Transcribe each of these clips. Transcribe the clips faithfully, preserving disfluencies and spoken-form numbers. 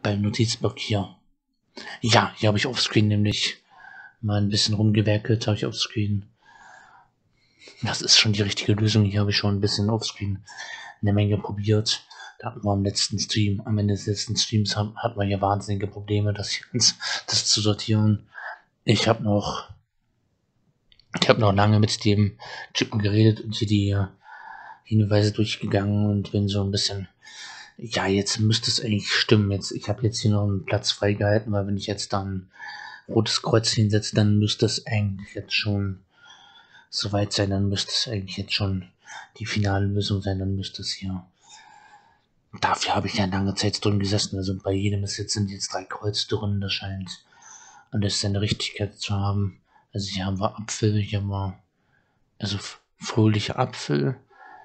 beim Notizblock hier. Ja, hier habe ich offscreen nämlich mal ein bisschen rumgewerkelt, habe ich offscreen. Das ist schon die richtige Lösung. Hier habe ich schon ein bisschen offscreen eine Menge probiert. Da hatten wir am letzten Stream, am Ende des letzten Streams hatten wir hier wahnsinnige Probleme, das, hier, das zu sortieren. Ich habe noch, ich habe noch lange mit dem Typen geredet und hier die Hinweise durchgegangen und bin so ein bisschen, ja, jetzt müsste es eigentlich stimmen. Jetzt, ich habe jetzt hier noch einen Platz freigehalten, weil wenn ich jetzt dann rotes Kreuz hinsetze, dann müsste es eigentlich jetzt schon soweit sein, dann müsste es eigentlich jetzt schon die finale Lösung sein, dann müsste es hier. Dafür habe ich ja lange Zeit drin gesessen, also bei jedem ist jetzt, sind jetzt drei Kreuze drin, das scheint alles seine Richtigkeit zu haben. Also hier haben wir Apfel, hier haben wir, also fröhlicher Apfel,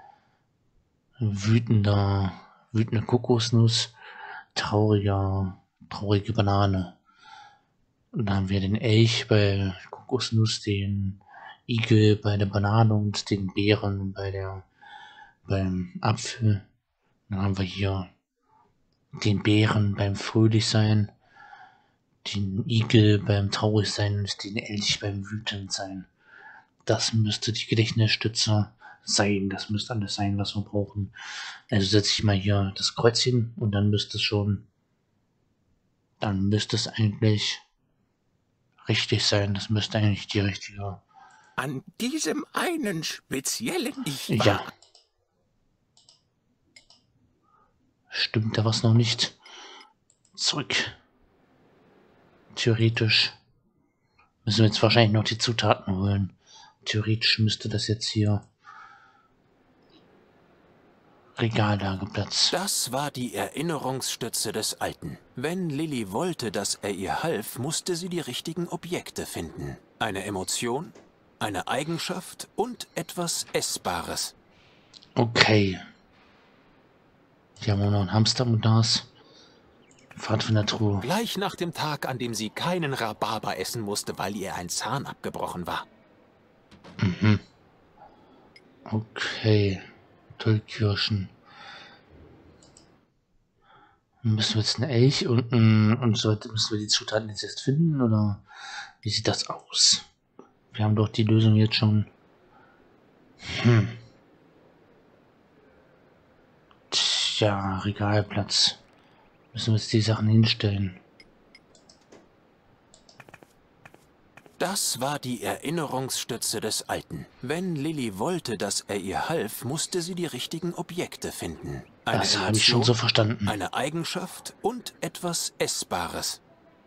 wütender, wütende Kokosnuss, trauriger, traurige Banane. Und dann haben wir den Elch bei Kokosnuss, den Igel bei der Banane und den Bären bei der, beim Apfel. Dann haben wir hier den Bären beim Fröhlichsein, den Igel beim Traurigsein und den Elch beim Wütendsein. Das müsste die Gedächtnisstütze sein. Das müsste alles sein, was wir brauchen. Also setze ich mal hier das Kreuzchen und dann müsste es schon, dann müsste es eigentlich richtig sein. Das müsste eigentlich die richtige. An diesem einen speziellen Ich war. Ja. Stimmt da was noch nicht? Zurück. Theoretisch müssen wir jetzt wahrscheinlich noch die Zutaten holen. Theoretisch müsste das jetzt hier Regallageplatz. Das war die Erinnerungsstütze des Alten. Wenn Lilly wollte, dass er ihr half, musste sie die richtigen Objekte finden. Eine Emotion, eine Eigenschaft und etwas Essbares. Okay. Hier haben wir noch ein Hamster und das. Pfadfindertruhe. Gleich nach dem Tag, an dem sie keinen Rhabarber essen musste, weil ihr ein Zahn abgebrochen war. Mhm. Okay. Tollkirschen. Müssen wir jetzt einen Elch und, und so müssen wir die Zutaten jetzt erst finden oder wie sieht das aus? Wir haben doch die Lösung jetzt schon. Hm. Tja, Regalplatz. Müssen wir jetzt die Sachen hinstellen. Das war die Erinnerungsstütze des Alten. Wenn Lilly wollte, dass er ihr half, musste sie die richtigen Objekte finden. Eine Das habe ich Emotion, schon so verstanden. eine Eigenschaft und etwas Essbares.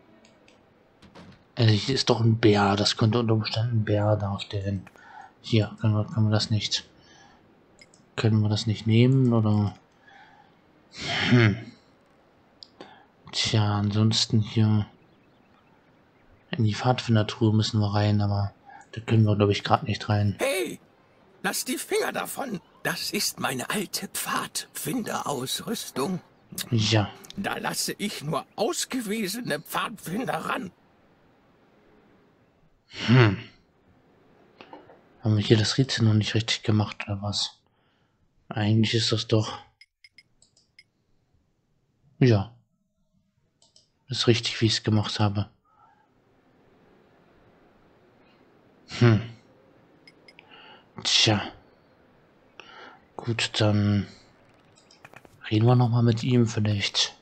Also hier ist doch ein Bär. Das könnte unter Umständen ein Bär darstellen. Hier, können wir, können wir das nicht. Können wir das nicht nehmen, oder? Hm. Tja, ansonsten hier in die Pfadfindertruhe müssen wir rein, aber da können wir, glaube ich, gerade nicht rein. Hey, lass die Finger davon. Das ist meine alte Pfadfinderausrüstung. Ja. Da lasse ich nur ausgewiesene Pfadfinder ran. Hm. Haben wir hier das Rätsel noch nicht richtig gemacht, oder was? Eigentlich ist das doch... Ja. Das ist richtig, wie ich es gemacht habe. Hm. Tja. Gut, dann reden wir noch mal mit ihm vielleicht.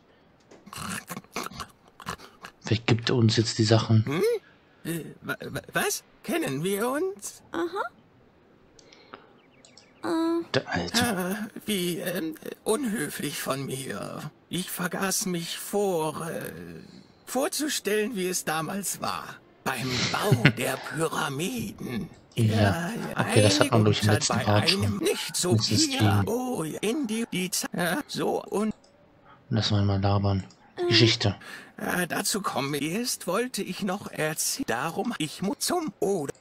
Vielleicht gibt er uns jetzt die Sachen. Hm? Äh, was? Kennen wir uns? Aha. Äh. Der Alte. Ah, wie äh, unhöflich von mir. Ich vergaß mich vor, äh, vorzustellen, wie es damals war. Beim Bau der Pyramiden. Ja, okay, das hat man durch den letzten Part schon. Nicht so hier. Oh, in die, die Zeit. So und. Lass mal mal labern. Geschichte. Äh, dazu komme erst, wollte ich noch erzählen. Darum, ich muss zum Oder.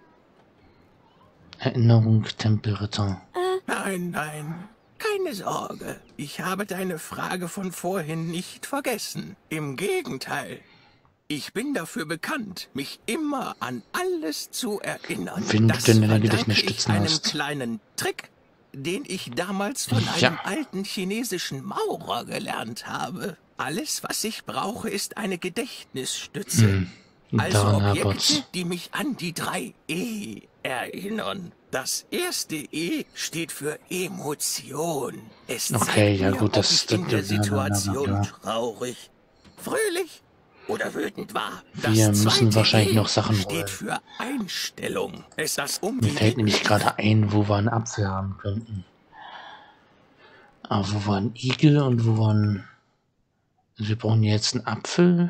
Erinnerung, Tempelritter. Nein, nein. Keine Sorge. Ich habe deine Frage von vorhin nicht vergessen. Im Gegenteil. Ich bin dafür bekannt, mich immer an alles zu erinnern. Wenn du Das denn deine verdanke Gedächtnisstützen ich einem hast. kleinen Trick, den ich damals von Ja. einem alten chinesischen Maurer gelernt habe. Alles, was ich brauche, ist eine Gedächtnisstütze. Hm. Also Daran Objekte, hapert's. die mich an die drei E erinnern. Das erste E steht für Emotion. Es Okay, zeigt ja mir, gut, ob das- ich in das- der ja, ja, ja, ja, Situation ja. traurig, fröhlich oder wütend war. Wir müssen zweite wahrscheinlich E noch Sachen steht holen. für Einstellung. Es das um Mir die fällt nämlich gerade ein, wo wir einen Apfel haben könnten. Aber wo war ein Igel und wo war ein... Also wir brauchen jetzt einen Apfel.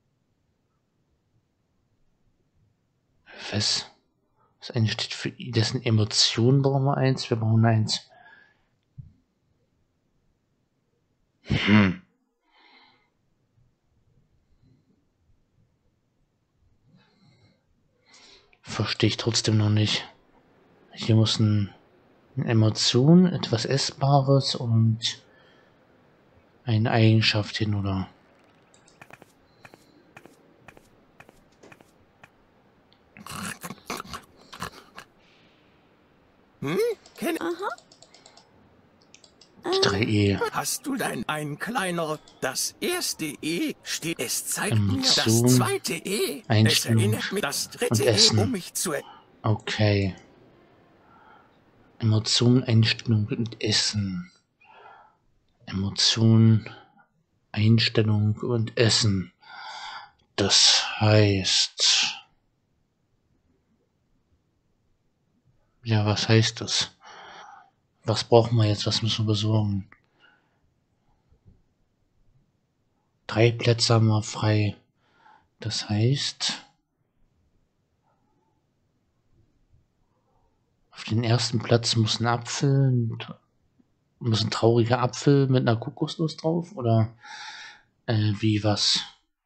Was? Das eine steht für I, dessen Emotionen brauchen wir eins, wir brauchen eins. Hm. Verstehe ich trotzdem noch nicht. Hier muss ein, eine Emotion, etwas Essbares und eine Eigenschaft hin, oder? Hm? Kenn Die drei E. Hast du dein ein kleiner... Das erste E steht... Es zeigt mir Emotion, das zweite E. Es Einstellung erinnert mich das und dritte E, Essen. um mich zu... er- Okay. Emotion, Einstellung und Essen. Emotion, Einstellung und Essen. Das heißt... Ja, was heißt das? Was brauchen wir jetzt? Was müssen wir besorgen? Drei Plätze haben wir frei. Das heißt... Auf den ersten Platz muss ein Apfel, muss ein trauriger Apfel mit einer Kokosnuss drauf, oder äh, wie was?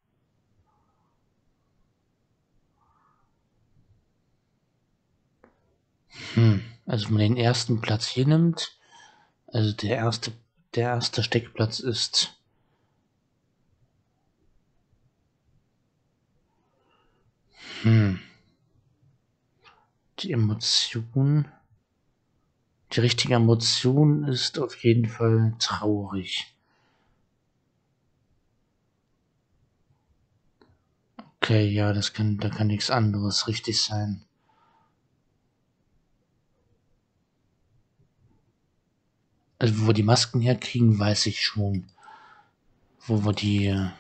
Hm, also wenn man den ersten Platz hier nimmt, also der erste, der erste Steckplatz ist hm, die Emotion, die richtige Emotion ist auf jeden Fall traurig. Okay, ja, das kann, da kann nichts anderes richtig sein. Also wo wir die Masken herkriegen, weiß ich schon. Wo wir die, äh,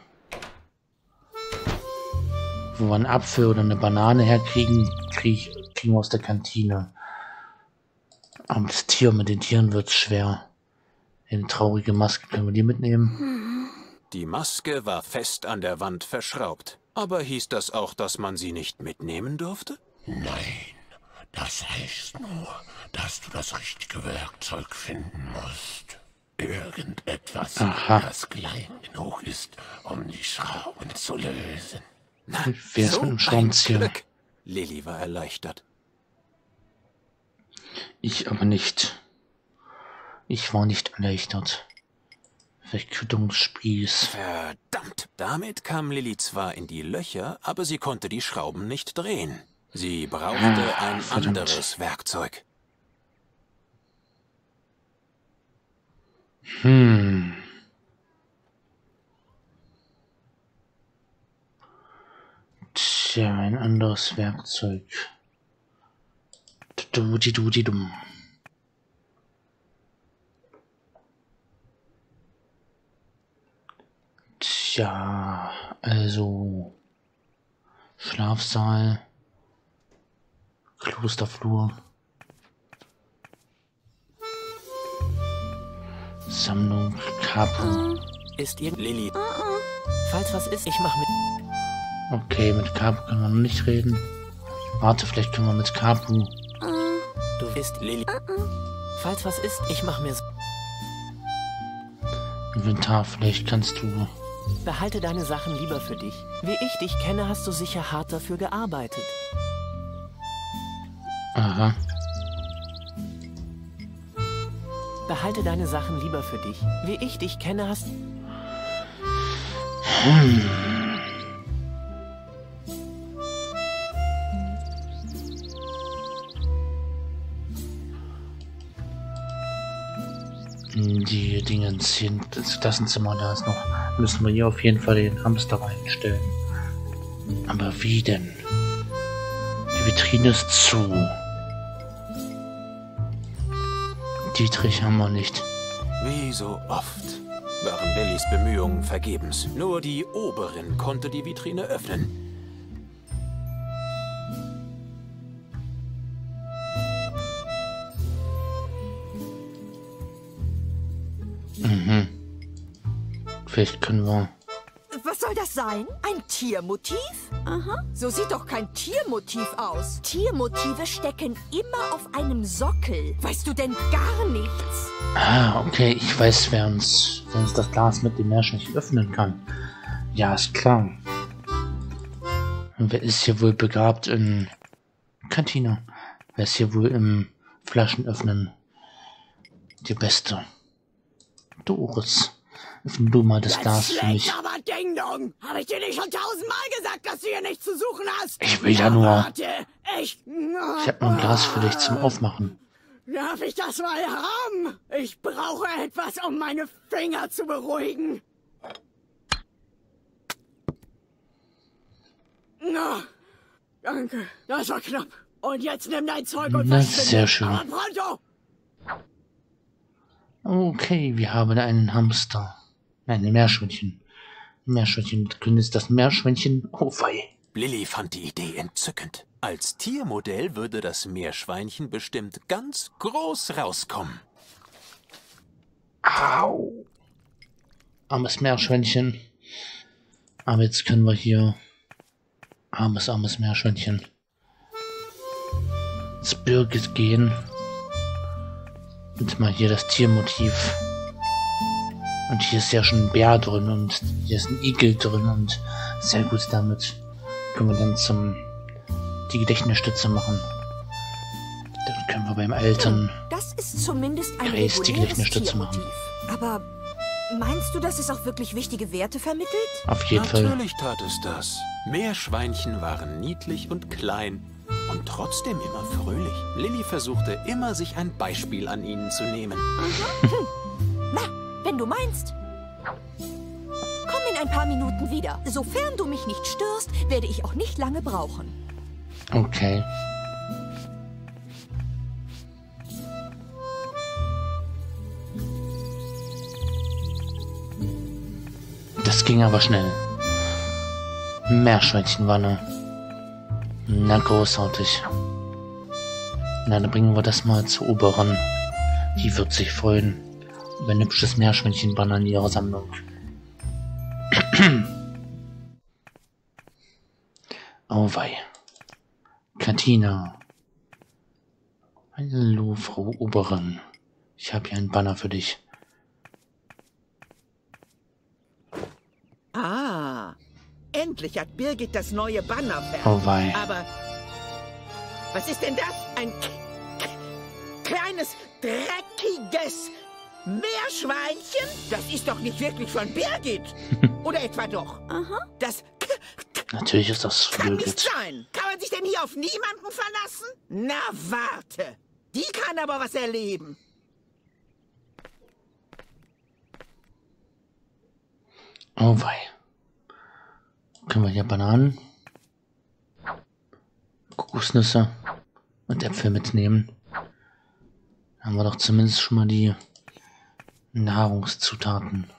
wo wir einen Apfel oder eine Banane herkriegen, krieg, kriegen wir aus der Kantine. Aber das Tier, mit den Tieren wird's schwer. Eine traurige Maske, können wir die mitnehmen? Die Maske war fest an der Wand verschraubt. Aber hieß das auch, dass man sie nicht mitnehmen durfte? Nein, das heißt nur, dass du das richtige Werkzeug finden musst. Irgendetwas, Aha. das klein genug ist, um die Schrauben zu lösen. Na, Wer ist so mit dem ein Schraubenzieher? Glück. Lilly war erleichtert. Ich aber nicht. Ich war nicht erleichtert. Verküttungsspieß. Verdammt! Damit kam Lilly zwar in die Löcher, aber sie konnte die Schrauben nicht drehen. Sie brauchte Ah, ein verdammt. anderes Werkzeug. Hm. Tja, ein anderes Werkzeug. Dudi dudi dum. Tja, also Schlafsaal, Klosterflur, Sammlung, Capo. Ist irgend... Lilly, Falls was ist, ich mach mit... Okay, mit Capo können wir noch nicht reden. Warte, vielleicht können wir mit Capo. Du bist... Lilly, Falls was ist, ich mach mir... Inventar, vielleicht kannst du. Behalte deine Sachen lieber für dich. Wie ich dich kenne, hast du sicher hart dafür gearbeitet. Aha. Behalte deine Sachen lieber für dich. Wie ich dich kenne, hast... die Dingens hier, das Klassenzimmer, da ist noch, müssen wir hier auf jeden Fall den Hamster reinstellen. Aber wie denn? Die Vitrine ist zu. Dietrich haben wir nicht. Wie so oft waren Lillys Bemühungen vergebens. Nur die Oberin konnte die Vitrine öffnen. Mhm. Vielleicht können wir... Was soll das sein? Ein Tiermotiv? Aha. So sieht doch kein Tiermotiv aus. Tiermotive stecken immer auf einem Sockel. Weißt du denn gar nichts? Ah, okay, ich weiß, wer uns, wer uns das Glas mit dem Meerschweinchen öffnen kann. Ja, ist klar. Und wer ist hier wohl begabt in Kantine? Wer ist hier wohl im Flaschenöffnen die Beste? Doris, öffne du mal das Glas für mich. Aber Ding Dong, habe ich dir nicht schon tausendmal gesagt, dass du hier nichts zu suchen hast? Ich will ja nur... Warte, ich... Ich habe nur ein Glas für dich zum Aufmachen. Darf ich das mal haben? Ich brauche etwas, um meine Finger zu beruhigen. Na, danke, das war knapp. Und jetzt nimm dein Zeug und Das verschwinde. ist sehr schön. Aber pronto! Okay, wir haben einen Hamster. Nein, ein Meerschweinchen. Meerschweinchen. Ist das Meerschweinchen? Oh wei. Lilly fand die Idee entzückend. Als Tiermodell würde das Meerschweinchen bestimmt ganz groß rauskommen. Au. Armes Meerschweinchen. Aber jetzt können wir hier... Armes, armes Meerschweinchen. Ins Birgit gehen. Und mal hier das Tiermotiv. Und hier ist ja schon ein Bär drin und hier ist ein Igel drin und sehr gut, damit können wir dann zum die Gedächtnisstütze machen. Dann können wir beim alten Das ist zumindest ein Grace die reguläres Gedächtnisstütze machen. Tiermotiv. Aber meinst du, dass es auch wirklich wichtige Werte vermittelt? Auf jeden Fall. Natürlich tat es das. Meerschweinchen waren niedlich und klein und trotzdem immer fröhlich. Lilly versuchte immer, sich ein Beispiel an ihnen zu nehmen. Na, wenn du meinst. Komm in ein paar Minuten wieder. Sofern du mich nicht störst, werde ich auch nicht lange brauchen. Okay. Das ging aber schnell. Meerschweinchenwanne. Na, großartig. Na, dann bringen wir das mal zur Oberin. Die wird sich freuen über ein hübsches Meerschweinchenbanner in ihrer Sammlung. Oh wei. Katina. Hallo, Frau Oberin. Ich habe hier einen Banner für dich. Ah, endlich hat Birgit das neue Banner fertig. Oh wei. Aber was ist denn das? Ein kleines, dreckiges Meerschweinchen? Das ist doch nicht wirklich von Birgit. Oder etwa doch? Aha. Das Natürlich ist das kann nicht Birgit. sein. Kann man sich denn hier auf niemanden verlassen? Na, warte. Die kann aber was erleben. Oh wei. Können wir hier Bananen, Kokosnüsse und Äpfel mitnehmen? Haben wir doch zumindest schon mal die Nahrungszutaten.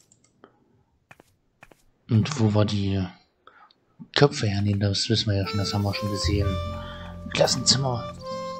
Und wo wir die Köpfe hernehmen, das wissen wir ja schon, das haben wir schon gesehen. Klassenzimmer.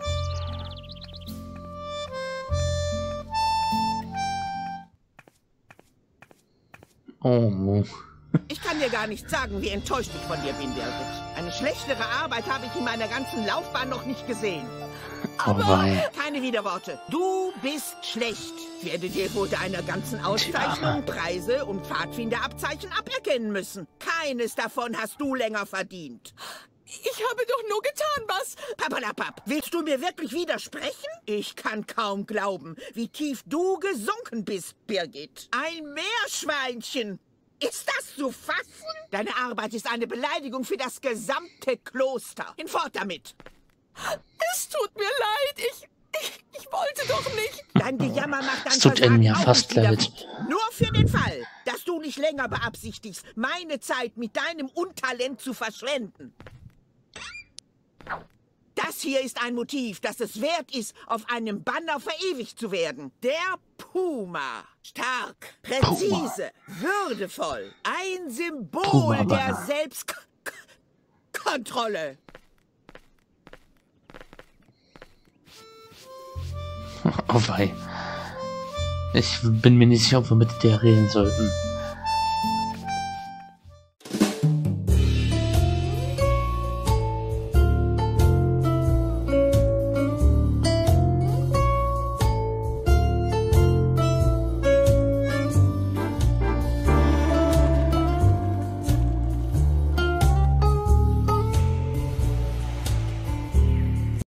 Oh. Ich kann dir gar nicht sagen, wie enttäuscht ich von dir bin, Birgit. Eine schlechtere Arbeit habe ich in meiner ganzen Laufbahn noch nicht gesehen. Oh wei. Keine Widerworte. Du bist schlecht. Ich werde dir wohl deine ganzen Auszeichnungen, Preise und Pfadfinderabzeichen aberkennen müssen. Keines davon hast du länger verdient. Ich habe doch nur getan, was... Papalapap, willst du mir wirklich widersprechen? Ich kann kaum glauben, wie tief du gesunken bist, Birgit. Ein Meerschweinchen. Ist das zu fassen? Deine Arbeit ist eine Beleidigung für das gesamte Kloster. Hinfort damit. Es tut mir leid, ich... Ich, ich wollte doch nicht. Dein Gejammer macht dein Es tut Versagen mir auch fast nicht wieder leid. gut. Nur für den Fall, dass du nicht länger beabsichtigst, meine Zeit mit deinem Untalent zu verschwenden. Das hier ist ein Motiv, das es wert ist, auf einem Banner verewigt zu werden. Der Puma. Stark, präzise, würdevoll. Ein Symbol Puma-Banner. der Selbstkontrolle. Oh wei. Ich bin mir nicht sicher, ob wir mit der reden sollten.